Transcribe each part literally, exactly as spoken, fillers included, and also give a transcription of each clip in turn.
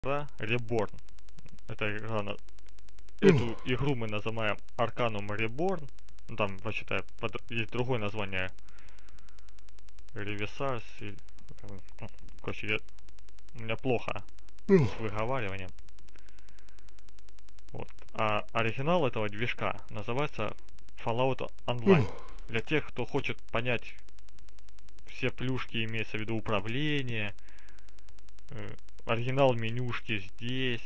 игра Reborn. Это игра на... Эту игру мы называем Arcanum Reborn. Ну, там, вообще-то, под... есть другое название. Revisars или... Ну, короче, я... у меня плохо с выговариванием. Вот. А оригинал этого движка называется Fallout Online. Для тех, кто хочет понять все плюшки, имеется в виду управление, э, оригинал менюшки здесь,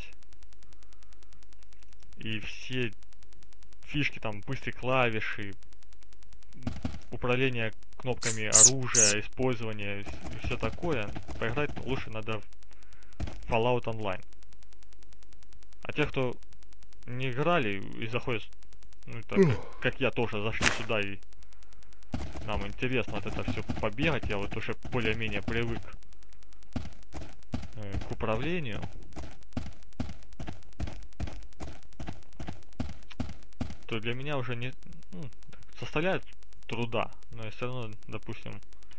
и все фишки, там, быстрые клавиши, управление кнопками оружия, использование и все такое, поиграть лучше надо в Fallout Online. А те, кто не играли и заходят, ну, так как, как я тоже, зашли сюда и нам интересно вот это все побегать, я вот уже более-менее привык э, к управлению. То для меня уже не ну, составляет труда, но я все равно, допустим,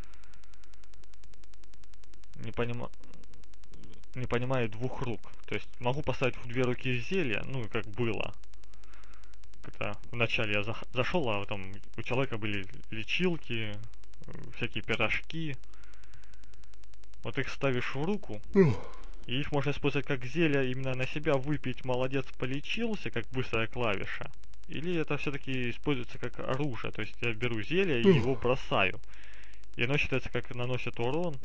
не понимаю не понимаю двух рук. То есть могу поставить в две руки зелья, ну как было. Когда вначале я зах зашел, а там у человека были лечилки, всякие пирожки. Вот их ставишь в руку, и их можно использовать как зелья, именно на себя выпить, молодец, полечился, как быстрая клавиша. Или это все-таки используется как оружие, то есть я беру зелье и его бросаю. И оно считается как наносит урон.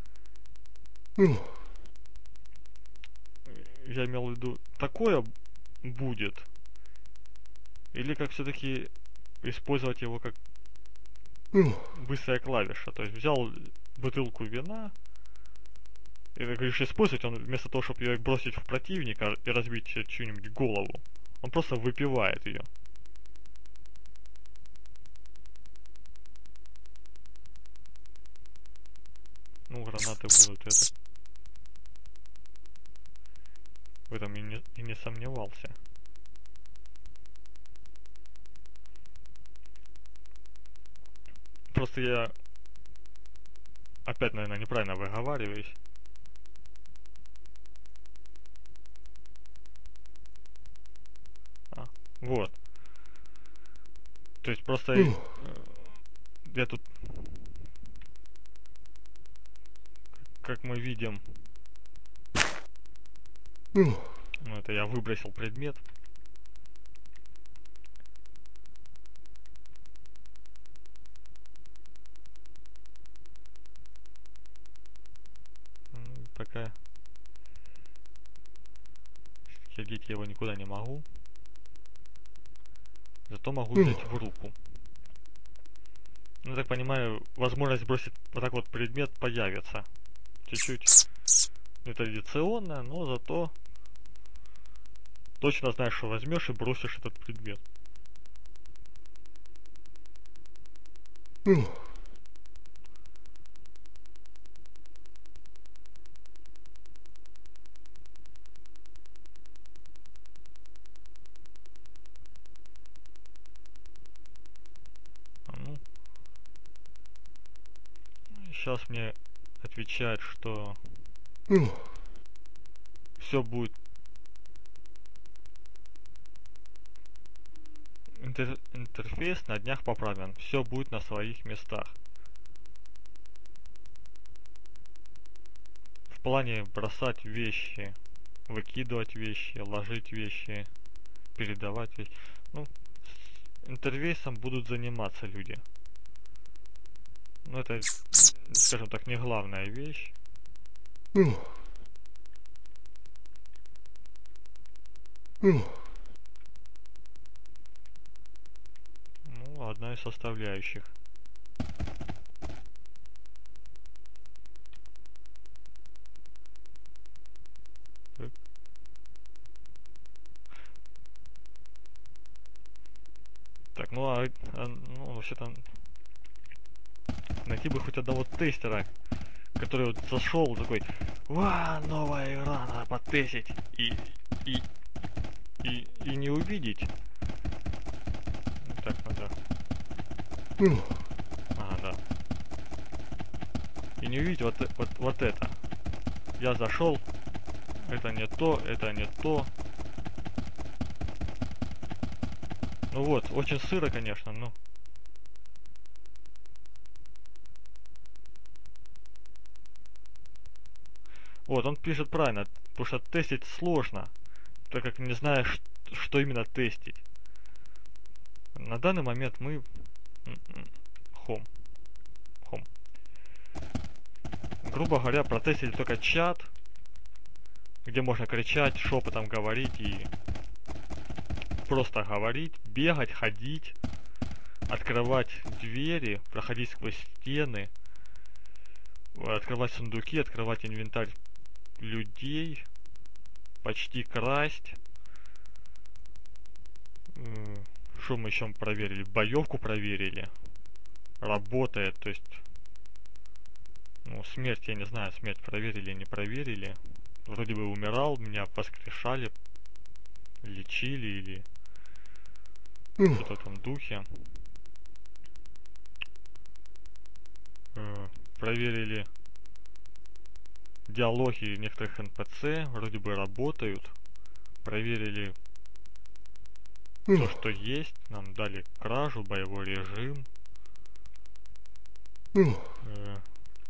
Я имел в виду, такое будет. Или как все-таки использовать его как быстрая клавиша. То есть взял бутылку вина, и ты говоришь использовать, он вместо того, чтобы ее бросить в противника и разбить чью-нибудь голову, он просто выпивает ее. Ну, гранаты будут это. В этом и не, и не сомневался. Просто я опять, наверное, неправильно выговариваюсь. А, вот. То есть просто э, я тут, как мы видим, ну это я выбросил предмет. Ну, пока сидеть я его никуда не могу. Зато могу взять в руку. Ну, так понимаю, возможность бросить вот так вот предмет появится. Чуть-чуть нетрадиционно, но зато точно знаешь, что возьмешь и бросишь этот предмет. А ну. Сейчас мне отвечает, что все будет интер интерфейс на днях поправлен, все будет на своих местах. В плане бросать вещи, выкидывать вещи, ложить вещи, передавать вещи. Ну, с интерфейсом будут заниматься люди. Но это, скажем так, не главная вещь. Ну, одна из составляющих. Так, так ну а, а ну вообще-то найти бы хоть одного тестера, который вот зашел такой, ва, новая игра, надо потестить, и, и, и, и не увидеть. Так, надо. А, да. И не увидеть вот, вот, вот это. Я зашел, Это не то, это не то. Ну вот, очень сыро, конечно, но... Вот, он пишет правильно, потому что тестить сложно, так как не знаешь, что именно тестить. На данный момент мы... Home. Home. Грубо говоря, протестили только чат, где можно кричать, шепотом говорить и просто говорить, бегать, ходить, открывать двери, проходить сквозь стены, открывать сундуки, открывать инвентарь людей, почти красть. Что мы еще проверили? Боевку проверили. Работает, то есть... Ну, смерть, я не знаю, смерть проверили, не проверили. Вроде бы умирал, меня воскрешали, лечили или... что-то в этом духе. Э, проверили диалоги некоторых эн пэ цэ, вроде бы работают. Проверили то, что есть. Нам дали кражу, боевой режим. Э,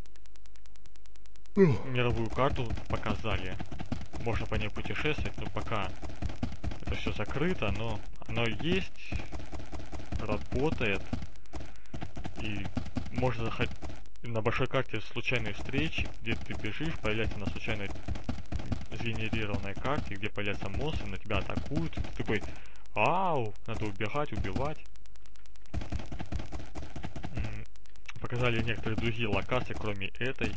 мировую карту показали. Можно по ней путешествовать, но пока это все закрыто, но оно есть, работает. И можно заходить на большой карте случайные встречи, где ты бежишь, появляется на случайной сгенерированной карте, где появляются монстры, на тебя атакуют, и ты такой: ау, надо убегать, убивать. Показали некоторые другие локации, кроме этой.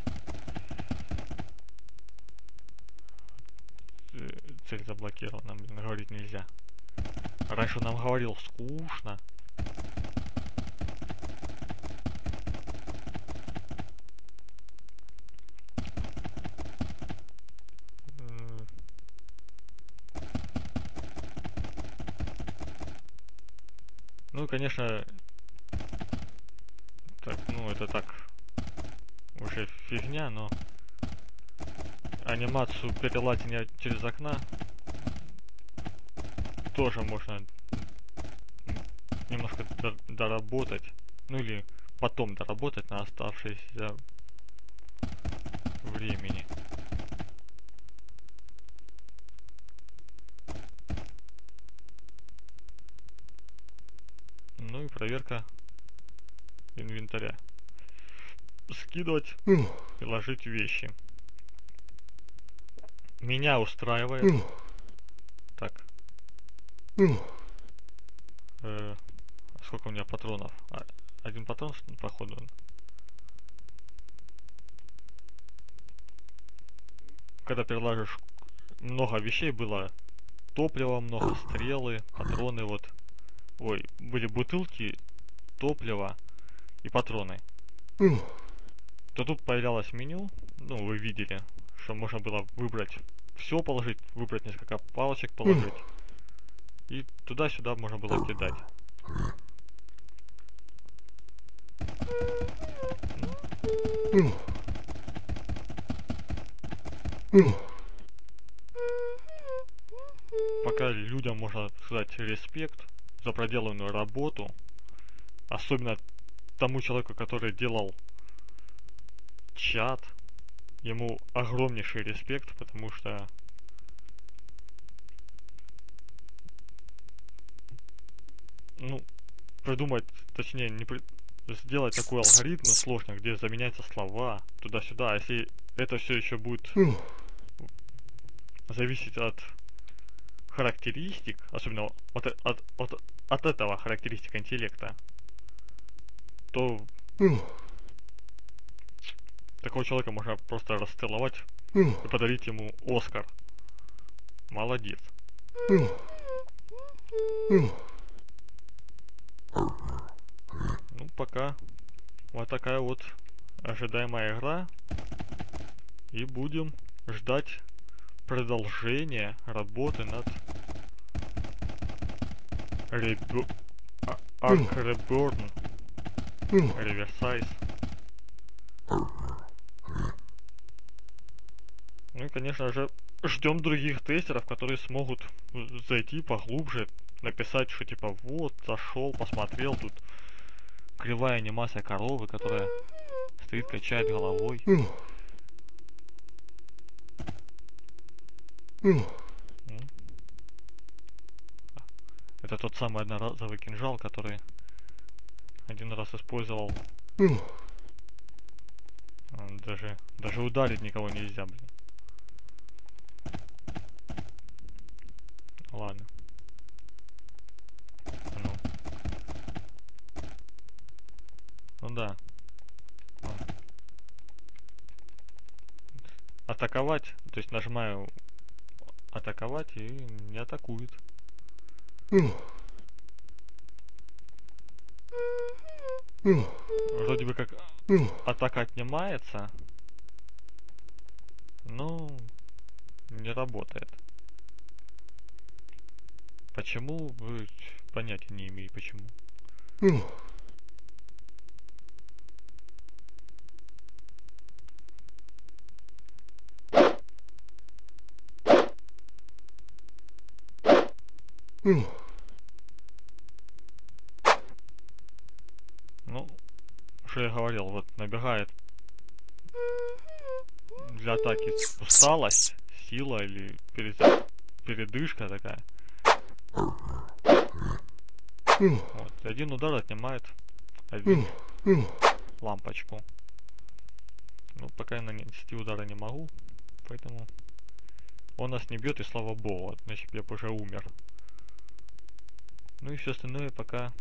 Цель заблокирована, блин, говорить нельзя. Раньше он нам говорил скучно. Ну, конечно, так, ну это так, уже фигня, но анимацию перелазения через окна тоже можно немножко доработать, ну или потом доработать на оставшееся времени. Ну и проверка инвентаря. Скидывать и ложить вещи. Меня устраивает. Так. Э, сколько у меня патронов? А, один патрон, походу. Когда переложишь много вещей, было топлива много, стрелы, патроны вот. Ой, были бутылки, топливо и патроны. То тут появлялось меню, ну вы видели, что можно было выбрать все положить, выбрать несколько палочек положить. И туда-сюда можно было кидать. Пока людям можно сказать респект за проделанную работу. Особенно тому человеку, который делал чат. Ему огромнейший респект, потому что ну, придумать, точнее, не при... сделать такой алгоритм сложный, где заменяются слова туда-сюда. А если это все еще будет зависеть от характеристик, особенно от, от, от, от этого характеристика интеллекта, то такого человека можно просто расцеловать и подарить ему Оскар. Молодец. Ну, пока вот такая вот ожидаемая игра. И будем ждать продолжения работы над Ребё... Ark Reborn, Reversize. Ну и, конечно же, ждем других тестеров, которые смогут зайти поглубже, написать, что типа вот, зашел, посмотрел, тут кривая анимация коровы, которая стоит, качает головой. Это тот самый одноразовый кинжал, который один раз использовал. Даже, даже ударить никого нельзя, блин. Ладно. Ну. Ну да. А. Атаковать, то есть нажимаю атаковать и не атакует. Вроде бы как атака отнимается, но не работает. Почему? Вы понятия не имею почему. Ну, что я говорил, вот набегает для атаки усталость, сила или переза... передышка такая. Вот, один удар отнимает один лампочку. Ну, пока я нанести удара не могу, поэтому он нас не бьет, и слава богу, значит я бы уже умер. Ну и все остальное пока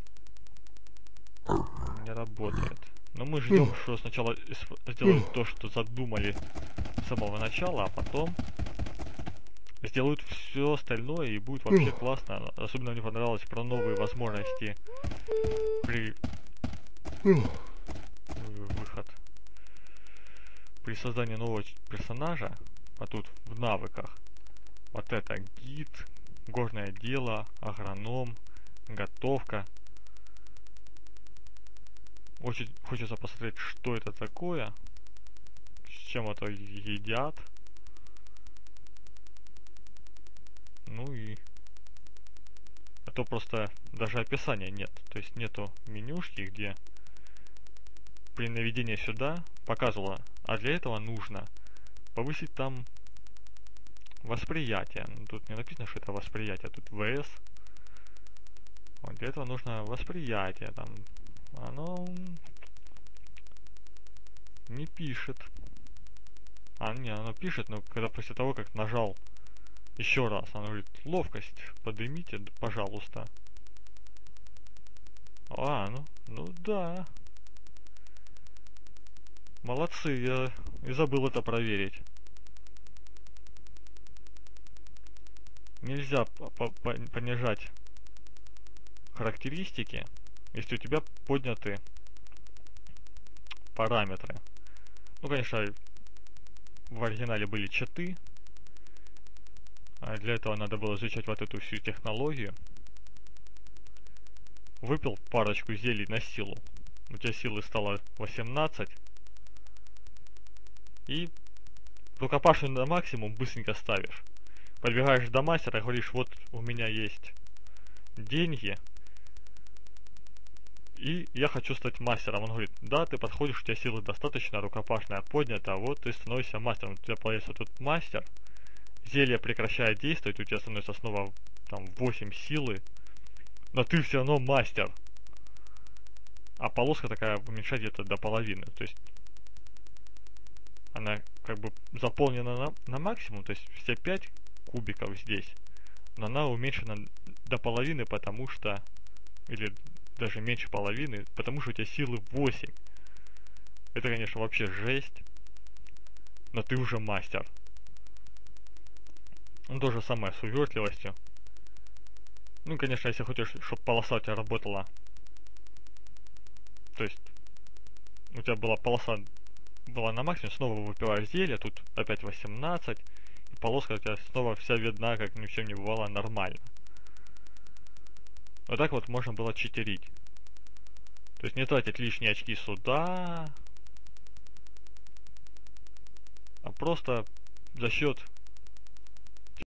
не работает. Но мы ждем, что сначала сделают то, что задумали с самого начала, а потом сделают все остальное, и будет вообще классно. Особенно мне понравилось про новые возможности при выход при создании нового персонажа. А тут в навыках вот это гид, горное дело, агроном, готовка. Очень хочется посмотреть, что это такое, с чем это едят. Ну и... А то просто даже описания нет. То есть нету менюшки, где при наведении сюда показывала, а для этого нужно повысить там восприятие. Ну, тут не написано, что это восприятие, тут вэ эс. Вот для этого нужно восприятие там. Оно не пишет. А, не, оно пишет, но когда после того, как нажал еще раз, оно говорит, ловкость поднимите, пожалуйста. А, ну, ну да. Молодцы, я и забыл это проверить. Нельзя понижать характеристики, если у тебя подняты параметры. Ну, конечно, в оригинале были читы, а для этого надо было изучать вот эту всю технологию. Выпил парочку зелий на силу, у тебя силы стало восемнадцать, и рукопашную на максимум быстренько ставишь. Подбегаешь до мастера, говоришь, вот у меня есть деньги, и я хочу стать мастером. Он говорит, да, ты подходишь, у тебя силы достаточно, рукопашная поднята, вот ты становишься мастером. У тебя появится тут мастер, зелье прекращает действовать, у тебя становится снова там восемь силы, но ты все равно мастер. А полоска такая уменьшает где-то до половины, то есть она как бы заполнена на, на максимум, то есть все пять кубиков здесь, но она уменьшена до половины, потому что, или даже меньше половины, потому что у тебя силы восемь. Это, конечно, вообще жесть, но ты уже мастер. Ну, то же самое с увертливостью. Ну, конечно, если хочешь, чтобы полоса у тебя работала, то есть у тебя была полоса была на максимум, снова выпиваешь зелье, тут опять восемнадцать, и полоска у тебя снова вся видна, как ни в чем не бывало, нормально. Вот так вот можно было читерить. То есть не тратить лишние очки сюда, а просто за счет